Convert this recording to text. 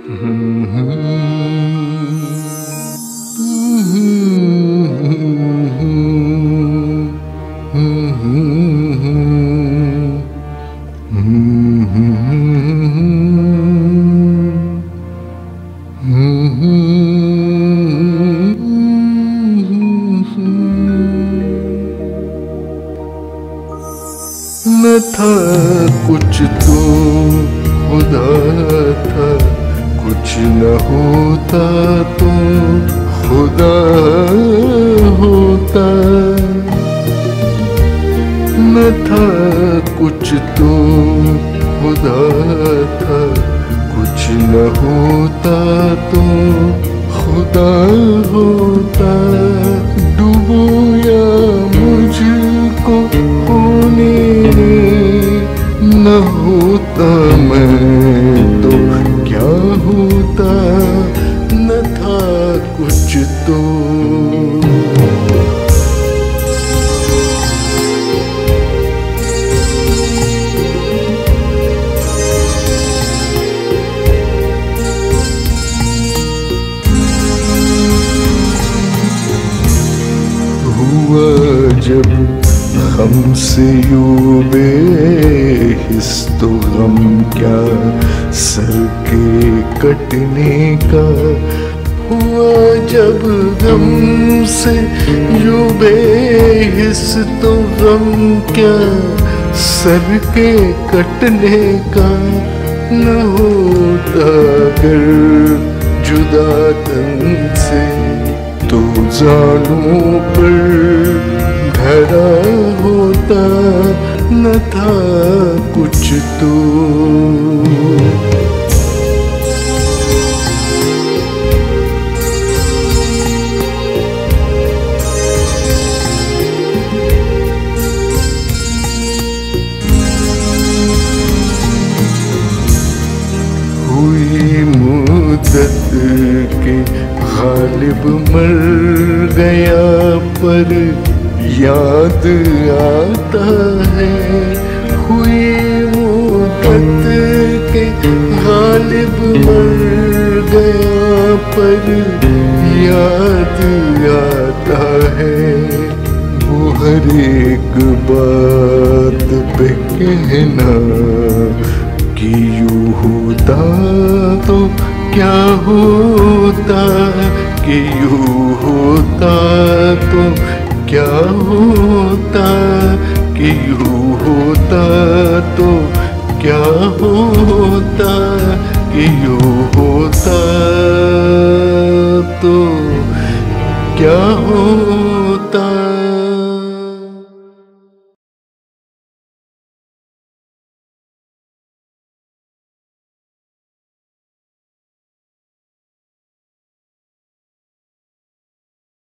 न था कुछ तो खुदा था, कुछ न होता तो खुदा होता। न था कुछ तो खुदा था, कुछ न होता तो खुदा होता। डुबोया मुझको होने न होता मैं तो क्या होता। न था कुछ तो हुआ जब हमसे यूं बेहिस तो गम क्या सर के कटने का। हुआ जब गम से यूं बेहिस तो गम क्या सर के कटने का। न होता अगर जुदा तन से तो जालूं पर धरा होता। न था कुछ तो हुई मुद्दत के गालिब मर गया पर याद आता है। हुई मुद्दत के गालिब मर गया पर याद आता है। वो हर एक बात पे कहना कि यूं होता तो क्या होता, कि यूं होता तो क्या होता, कि यूं होता तो क्या होता, कि यूं होता तो क्या होता।